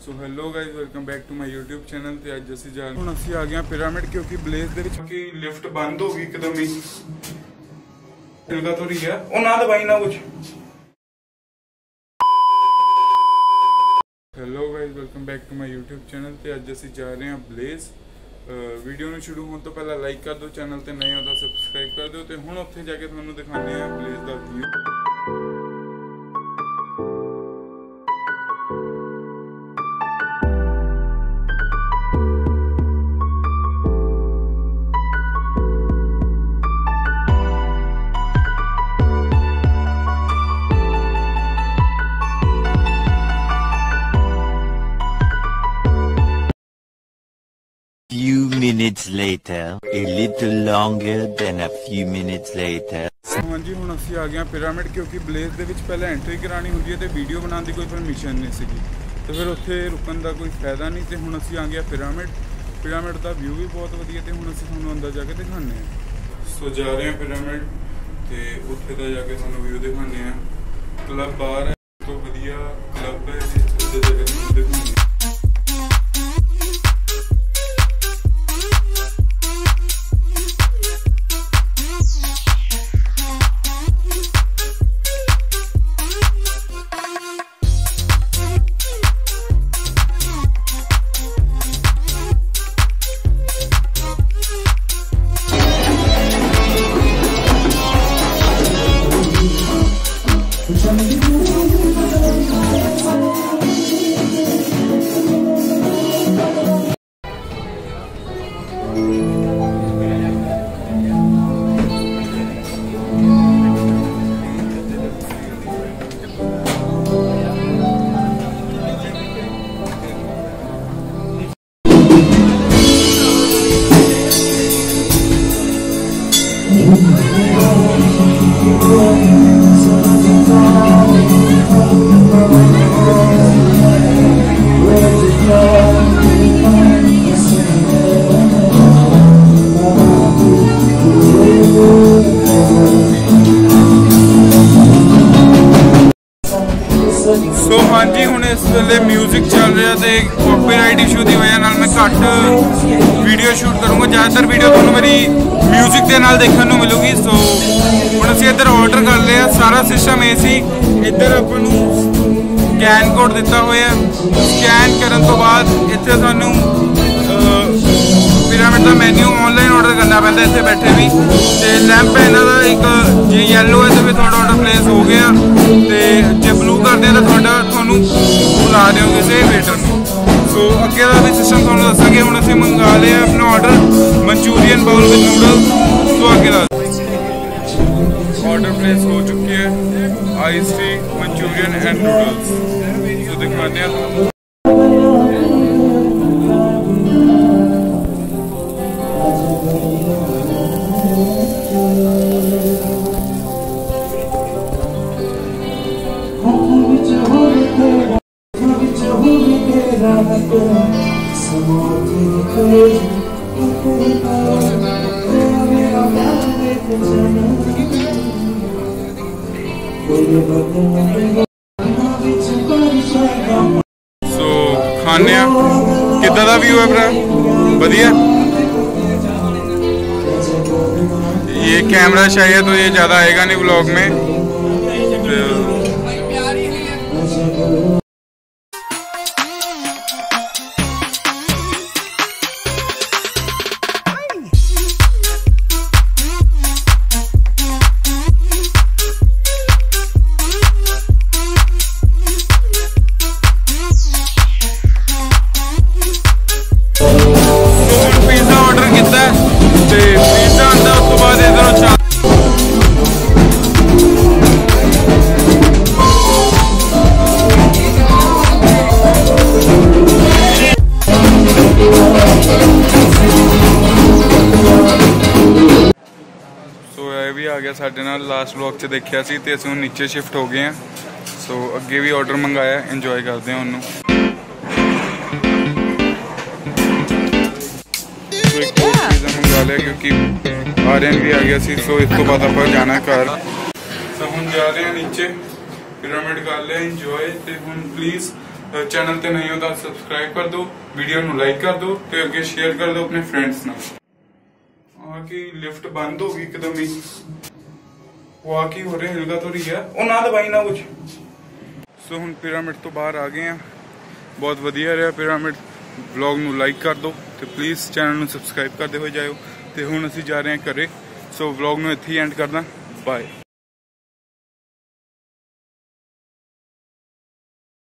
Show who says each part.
Speaker 1: So hello guys, welcome back to my YouTube channel. ਤੇ ਅੱਜ ਅਸੀਂ ਜਾ ਹੁਣ ਅਸੀਂ ਆ ਗਏ ਹਾਂ ਪਿਰਾਮਿਡ, ਕਿਉਂਕਿ ਬਲੇਸ ਦੇ ਵਿੱਚ ਕਿ ਲਿਫਟ ਬੰਦ ਹੋ ਗਈ ਇੱਕਦਮ ਹੀ। ਲਗਾ तो रही है ਉਹ ਨਾ ਦਵਾਈ ਨਾ ਕੁਝ। Hello guys, welcome back to my YouTube channel. ਤੇ ਅੱਜ ਅਸੀਂ ਜਾ ਰਹੇ ਹਾਂ ਬਲੇਸ। वीडियो ਨੂੰ ਸ਼ੁਰੂ ਹੋਣ ਤੋਂ ਪਹਿਲਾਂ ਲਾਈਕ ਕਰ ਦਿਓ, ਚੈਨਲ ਤੇ ਨਏ ਹੋ ਤਾਂ ਸਬਸਕ੍ਰਾਈਬ ਕਰ ਦਿਓ। ਤੇ ਹੁਣ ਉੱਥੇ ਜਾ ਕੇ ਤੁਹਾਨੂੰ ਦਿਖਾਉਂਦੇ ਹਾਂ ਬਲੇਸ ਦਾ view.
Speaker 2: Few minutes later, a little longer than a few minutes later.
Speaker 1: हाँ जी, ਹੁਣ ਅਸੀਂ ਆ ਗਏ ਹਾਂ ਪਿਰਾਮਿਡ, ਕਿਉਂਕਿ ਬਲੇਸ ਦੇ ਵਿੱਚ ਪਹਿਲਾਂ ਐਂਟਰੀ ਕਰਾਣੀ ਹੁੰਦੀ ਹੈ ਤੇ ਵੀਡੀਓ ਬਣਾਉਣ ਦੀ ਕੋਈ ਪਰਮਿਸ਼ਨ ਨਹੀਂ ਸੀਗੀ, ਤੇ ਫਿਰ ਉੱਥੇ ਰੁਕਣ ਦਾ ਕੋਈ ਫਾਇਦਾ ਨਹੀਂ। ਤੇ ਹੁਣ ਅਸੀਂ ਆ ਗਏ ਪਿਰਾਮਿਡ। ਪਿਰਾਮਿਡ ਦਾ ਵਿਊ ਵੀ ਬਹੁਤ ਵਧੀਆ, ਤੇ ਹੁਣ ਅਸੀਂ ਤੁਹਾਨੂੰ ਅੰਦਰ ਜਾ ਕੇ ਦਿਖਾਉਂਦੇ ਹਾਂ। ਸੋ ਜਾ ਰਹੇ ਹਾਂ ਪਿਰਾਮਿਡ, ਤੇ ਉੱਥੇ ਦਾ ਜਾ ਕੇ ਤੁਹਾਨੂੰ ਵਿਊ ਦਿਖਾਉਂਦੇ ਹਾਂ। ਕਲੱਬ ਬਾਹਰ ਹੈ, ਤੋਂ ਵਧੀਆ ਕਲੱਬ ਹੈ, ਉੱਥੇ ਜਾ ਕੇ ਤੁਹਾਨੂੰ ਦਿਖਾਉਂਦੇ ਹਾਂ। सो हाँ जी, हूँ इस वेले म्यूजिक चल रहा है, कॉपीराइट इशू की वजह मैं घट वीडियो शूट करूँगा। ज़्यादातर वीडियो तुहानू मेरी म्यूजिक के नाल देखने को मिलूगी। सो हुण असीं इधर ऑर्डर कर लिया, सारा सिस्टम ये सी। इधर आपां नूं स्कैन कोड दिता हुआ है, स्कैन करन तो बाद इत्थे सानू पिरामिड का मैन्यू ऑनलाइन ऑर्डर करना पैंदा इत्थे बैठे भी। तो लैंप है इन्हां दा एक, जे येलो है तो फिर थोड़ा ऑर्डर प्लेस हो गया, तो जे ब्लू करते हैं तो तुहानू बुला दिओ किसी वेटर नूं। सो अगे का भी सिस्टम तुहानू दसांगे। हुण असीं मंगा लिया अपना order manchurian bowl with noodle. So अगे का ऑर्डर प्लेस हो चुकी है, ice tea, manchurian and noodles. तो दिखाने हैं खाने किदा दा व्यू है भरा, बढ़िया। ये कैमरा शायद तो ये ज़्यादा आएगा नहीं व्लॉग में। भी आ गया साढ़े नाल, लास्ट व्लॉग च देखिया सी, ते असीं हुण नीचे शिफ्ट हो गए हैं। सो अगे भी ऑर्डर मंगाया, इंजॉय करते हैं उन्होंने। एक पिज़्ज़ा मंगा लिया क्योंकि आर्यन भी आ गया सी। सो इस तो बाद आप जाना घर। सो हम जा रहे हैं नीचे, पिरामिड कर लिया इंजॉय। तो हम प्लीज़ ਚੈਨਲ ਤੇ ਨਹੀਂ ਹੋ ਤਾਂ ਸਬਸਕ੍ਰਾਈਬ ਕਰ ਦਿਓ, ਵੀਡੀਓ ਨੂੰ ਲਾਈਕ ਕਰ ਦਿਓ ਤੇ ਅੱਗੇ ਸ਼ੇਅਰ ਕਰ ਦਿਓ ਆਪਣੇ ਫਰੈਂਡਸ ਨਾਲ। ਆ ਕੀ ਲਿਫਟ ਬੰਦ ਹੋ ਗਈ ਇੱਕਦਮ ਹੀ, ਉਹ ਆ ਕੀ ਹੋ ਰਿਹਾ, ਹਿਲਦਾ ਤੋਂ ਰਹੀ ਹੈ ਉਹ, ਨਾ ਦਬਾਈ ਨਾ ਕੁਝ। ਸੋ ਹੁਣ ਪਿਰਾਮਿਡ ਤੋਂ ਬਾਹਰ ਆ ਗਏ ਆ, ਬਹੁਤ ਵਧੀਆ ਰਿਹਾ ਪਿਰਾਮਿਡ। ਵਲੌਗ ਨੂੰ ਲਾਈਕ ਕਰ ਦਿਓ ਤੇ ਪਲੀਜ਼ ਚੈਨਲ ਨੂੰ ਸਬਸਕ੍ਰਾਈਬ ਕਰਦੇ ਹੋਏ ਜਾਇਓ। ਤੇ ਹੁਣ ਅਸੀਂ ਜਾ ਰਹੇ ਹਾਂ ਘਰੇ। ਸੋ ਵਲੌਗ ਨੂੰ ਇੱਥੇ ਹੀ ਐਂਡ ਕਰਦਾ, ਬਾਏ।